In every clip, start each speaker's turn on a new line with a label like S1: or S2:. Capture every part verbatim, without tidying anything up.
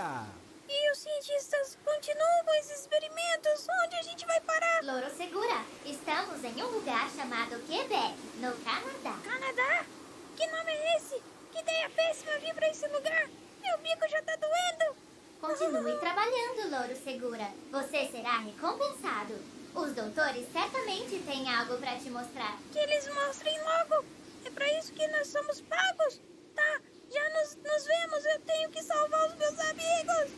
S1: dia!
S2: E os cientistas continuam com esses experimentos? Onde a gente vai parar?
S3: Louro Segura, estamos em um lugar chamado Quebec, no Canadá.
S2: Canadá? Que nome é esse? Que ideia péssima vir pra esse lugar! Meu bico já tá doendo!
S3: Continue trabalhando, Louro Segura. Você será recompensado. Os doutores certamente têm algo pra te mostrar.
S2: Que eles mostrem logo! É pra isso que nós somos pagos? Tá, já nos, nos vemos. Eu tenho que salvar os meus amigos!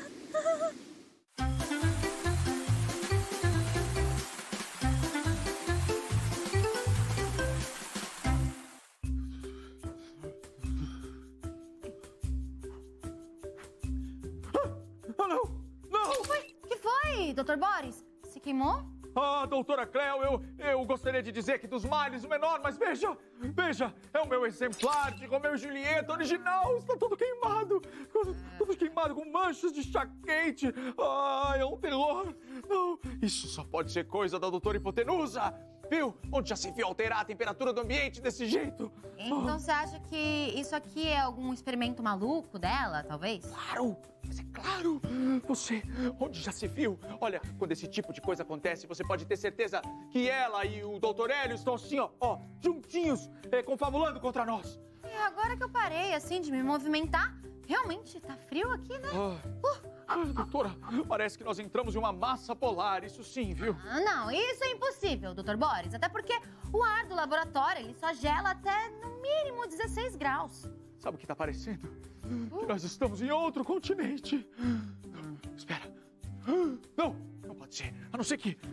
S4: Ah, não! Não!
S5: O que foi? Que foi, doutor Boris? Se queimou?
S4: Ah, doutora Cleo, eu, eu gostaria de dizer que dos males o menor, mas veja, veja, é o meu exemplar de Romeu e Julieta original, está todo queimado, todo queimado com manchas de chá quente. Ah, é um terror. Não, isso só pode ser coisa da doutora Hipotenusa, viu? Onde já se viu alterar a temperatura do ambiente desse jeito.
S5: Então ah. Você acha que isso aqui é algum experimento maluco dela, talvez?
S4: Claro! Mas é claro! Você, onde já se viu? Olha, quando esse tipo de coisa acontece, você pode ter certeza que ela e o doutor Hélio estão assim, ó, ó juntinhos, é, confabulando contra nós.
S5: E agora que eu parei, assim, de me movimentar, realmente tá frio aqui, né?
S4: Ah. Uh. Ah, doutora, parece que nós entramos em uma massa polar, isso sim, viu?
S5: Ah, não, isso é impossível, doutor Boris. Até porque o ar do laboratório, ele só gela até, no mínimo, dezesseis graus.
S4: Sabe o que tá parecendo? Uh. Que nós estamos em outro continente. Uh. Espera. Uh. Não, não pode ser. A não ser que...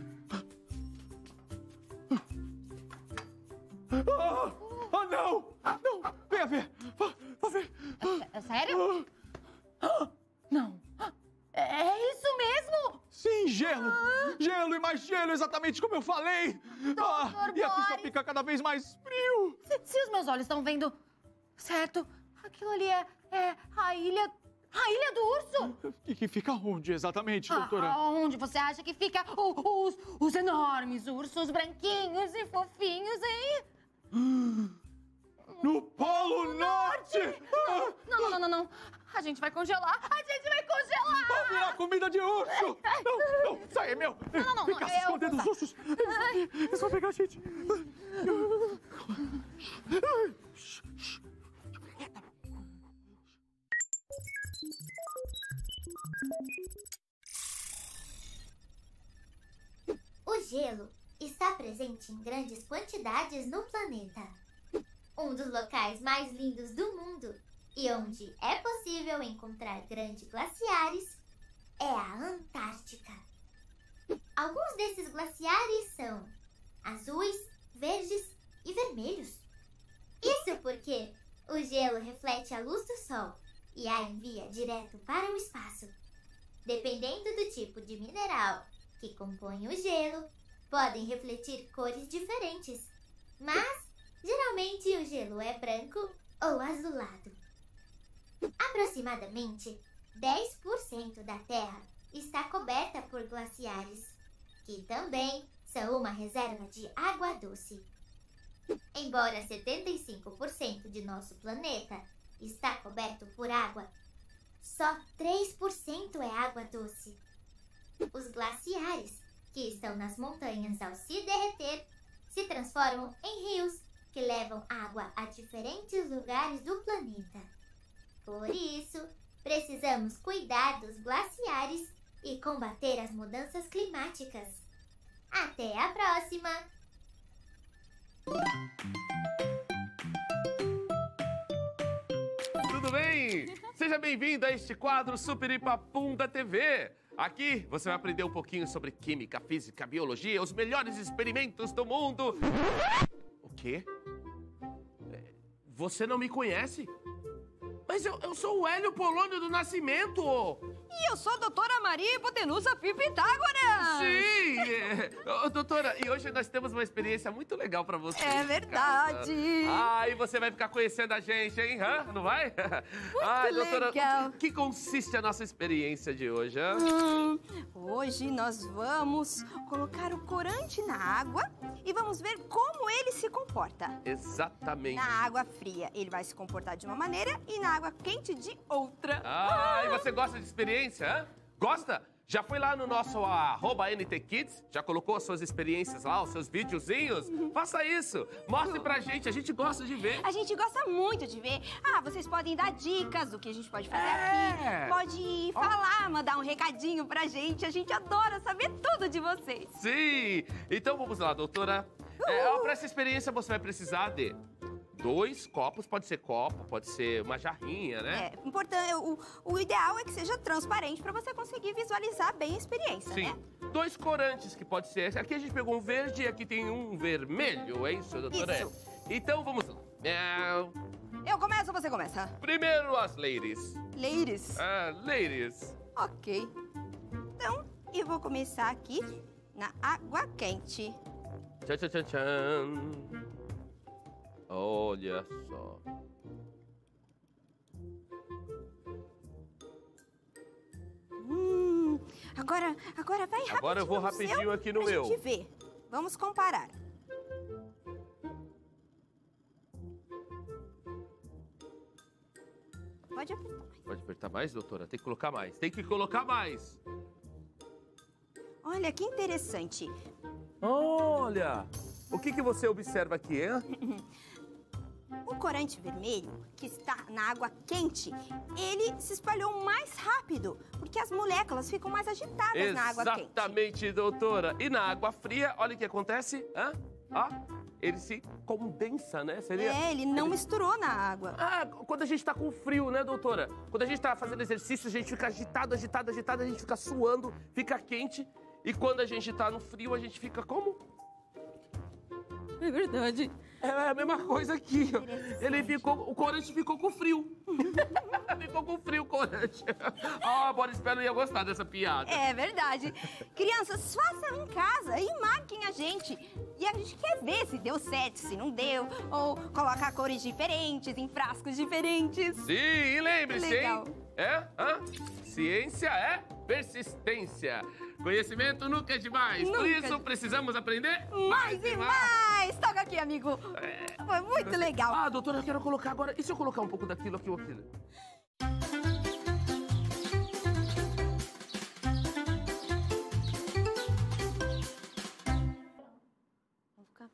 S4: Ah, ah não! Não! Venha ver! Vá, vá ver!
S5: É, é sério? Ah. Não. É isso mesmo?
S4: Sim, gelo! Ah. Gelo e mais gelo, exatamente como eu falei! Ah, e aqui só fica cada vez mais frio!
S5: Se, se os meus olhos estão vendo certo, aquilo ali é, é a ilha... A ilha do urso!
S4: E que fica onde exatamente, doutora?
S5: Ah, onde você acha que fica o, os, os enormes ursos branquinhos e fofinhos aí?
S4: No Polo Norte!
S5: Não, não, não, não, não. A gente vai congelar! A gente vai congelar!
S4: Vai virar comida de urso! Não, não, sai, é meu!
S5: Não, não, não.
S4: Fica se escondendo dos ursos! Eles vão pegar a gente!
S3: O gelo está presente em grandes quantidades no planeta. Um dos locais mais lindos do mundo e onde é possível encontrar grandes glaciares é a Antártica. Alguns desses glaciares são azuis, verdes e vermelhos. Isso porque o gelo reflete a luz do sol e a envia direto para o espaço. Dependendo do tipo de mineral que compõe o gelo, podem refletir cores diferentes, mas geralmente o gelo é branco ou azulado. Aproximadamente dez por cento da Terra está coberta por glaciares, que também são uma reserva de água doce. Embora setenta e cinco por cento de nosso planeta está coberto por água, só três por cento é água doce. Os glaciares, que estão nas montanhas ao se derreter, se transformam em rios que levam água a diferentes lugares do planeta. Por isso, precisamos cuidar dos glaciares e combater as mudanças climáticas. Até a próxima!
S6: Tudo bem? Seja bem-vindo a este quadro Super Ipapum da T V. Aqui você vai aprender um pouquinho sobre química, física, biologia, os melhores experimentos do mundo. O quê? Você não me conhece? Mas eu, eu sou o Hélio Polônio do Nascimento!
S7: E eu sou a doutora Maria Hipotenusa Fio Pitágoras!
S6: Sim! É. Oh, doutora, e hoje nós temos uma experiência muito legal pra você.
S7: É verdade!
S6: Ah, e você vai ficar conhecendo a gente, hein? Hã? Não vai?
S7: Muito
S6: Ai, doutora,
S7: legal!
S6: O que, que consiste a nossa experiência de hoje, hã?
S7: Hum, hoje nós vamos colocar o corante na água
S1: e vamos ver como ele se comporta.
S6: Exatamente.
S1: Na água fria, ele vai se comportar de uma maneira e na água quente de outra.
S6: Ah, e você gosta de experiência, hã? Gosta? Já foi lá no nosso arroba N T Kids? Já colocou as suas experiências lá, os seus videozinhos? Faça isso. Mostre pra gente, a gente gosta de ver.
S1: A gente gosta muito de ver. Ah, vocês podem dar dicas do que a gente pode fazer
S6: É.
S1: aqui. Pode falar, mandar um recadinho pra gente. A gente adora saber tudo de vocês.
S6: Sim! Então vamos lá, doutora. É, ó, pra essa experiência você vai precisar de dois copos, pode ser copo, pode ser uma jarrinha, né?
S1: É, importante, o, o ideal é que seja transparente pra você conseguir visualizar bem a experiência,
S6: Sim.
S1: né?
S6: Dois corantes, que pode ser. Aqui a gente pegou um verde e aqui tem um vermelho, é isso, doutora?
S1: Isso.
S6: Então vamos lá. É,
S1: Eu começo ou você começa?
S6: primeiro as ladies.
S1: Ladies.
S6: Ah, ladies.
S1: Ok. Então, eu vou começar aqui na água quente.
S6: Tchan, tchan, tchan, tchan. Olha só.
S1: Hum, agora, agora vai rapidinho.
S6: Agora eu vou
S1: no
S6: rapidinho
S1: seu
S6: aqui no
S1: pra
S6: meu.
S1: gente ver. Vamos comparar. Pode apertar mais.
S6: Pode apertar mais, doutora? Tem que colocar mais. Tem que colocar mais.
S1: Olha, que interessante.
S6: Olha! O que, que você observa aqui, hein?
S1: O corante vermelho, que está na água quente, ele se espalhou mais rápido, porque as moléculas ficam mais agitadas na água quente.
S6: Exatamente, doutora. E na água fria, olha o que acontece. Hã? Ó, ele se condensa, né? Seria...
S1: É, ele não misturou na água.
S6: Ah, quando a gente tá com frio, né, doutora? Quando a gente tá fazendo exercício, a gente fica agitado, agitado, agitado, a gente fica suando, fica quente. E quando a gente tá no frio, a gente fica como?
S1: É verdade.
S6: É a mesma coisa aqui, ó. Ele ficou, o corante ficou com frio. Ficou com frio o corante. Ó, oh, Boris Pé não ia gostar dessa piada.
S1: É verdade. Crianças, façam em casa e marquem a gente. E a gente quer ver se deu certo, se não deu. Ou colocar cores diferentes em frascos diferentes.
S6: Sim, e lembre-se,
S1: Legal.
S6: hein? É? Hã? Ciência é persistência. Conhecimento nunca é demais. Por
S1: Nunca.
S6: isso, precisamos aprender
S1: Mais e mais! Toca aqui, amigo. Foi muito legal.
S6: Ah, doutora, eu quero colocar agora... E se eu colocar um pouco daquilo aqui ou aquilo?
S1: Vou ficar...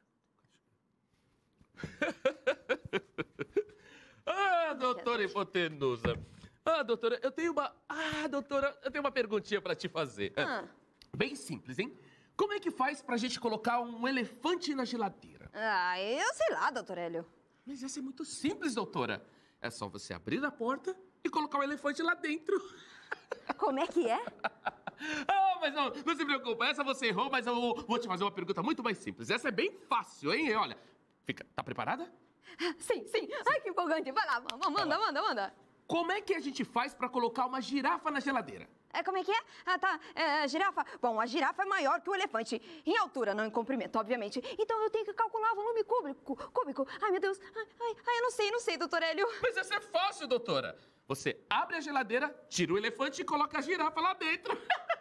S6: Ah, doutora hipotenusa. Ah, doutora, eu tenho uma... Ah, doutora, eu tenho uma perguntinha pra te fazer.
S1: Ah.
S6: Bem simples, hein? Como é que faz pra gente colocar um elefante na geladeira?
S1: Ah, eu sei lá, doutor Hélio.
S6: Mas essa é muito simples, doutora. É só você abrir a porta e colocar o elefante lá dentro.
S1: Como é que é?
S6: Ah, mas não, não se preocupa. Essa você errou, mas eu vou te fazer uma pergunta muito mais simples. Essa é bem fácil, hein? Olha, fica... Tá preparada?
S1: Sim, sim. Ai, que empolgante. Vai lá, manda, manda, manda, manda.
S6: Como é que a gente faz pra colocar uma girafa na geladeira?
S1: É, como é que é? Ah, tá. É, girafa. Bom, a girafa é maior que o elefante. Em altura, não em comprimento, obviamente. Então eu tenho que calcular o volume cúbico. Cúbico. Ai, meu Deus. Ai, ai, ai, eu não sei, não sei, doutor Hélio.
S6: Mas essa é fácil, doutora. Você abre a geladeira, tira o elefante e coloca a girafa lá dentro.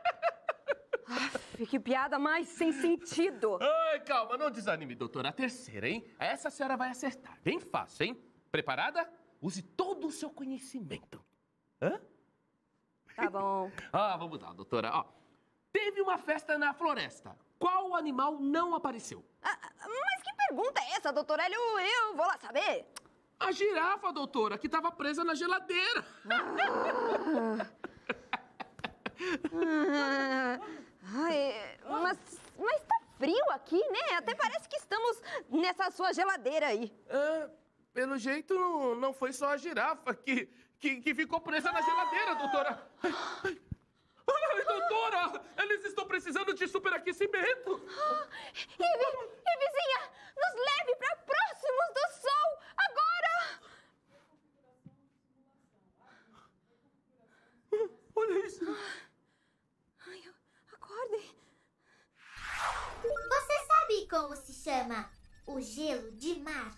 S1: Aff, que piada mais sem sentido.
S6: Ai, calma, não desanime, doutora. A terceira, hein? Essa a senhora vai acertar. Bem fácil, hein? Preparada? Use todo o seu conhecimento. Hã?
S1: Tá bom.
S6: Ah, vamos lá, doutora. Ó, teve uma festa na floresta. Qual animal não apareceu?
S1: Ah, mas que pergunta é essa, doutor Hélio? Eu vou lá saber.
S6: A girafa, doutora, que estava presa na geladeira.
S1: Ah, ai, mas, mas tá frio aqui, né? Até parece que estamos nessa sua geladeira aí.
S6: É, pelo jeito, não, não foi só a girafa que, que, que ficou presa na geladeira, doutora. Ai, ai. Ai, doutora, eles estão precisando de superaquecimento.
S1: Ah, e, e, vizinha, nos leve para próximos do sol, agora!
S6: Olha isso.
S1: Ai, acordem.
S3: Você sabe como se chama o gelo de mar?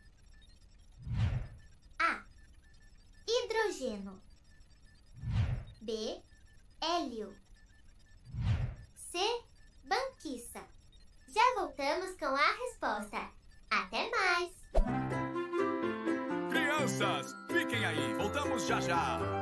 S3: A. Hidrogênio. B. Hélio. C. Banquiça. Já voltamos
S8: já já.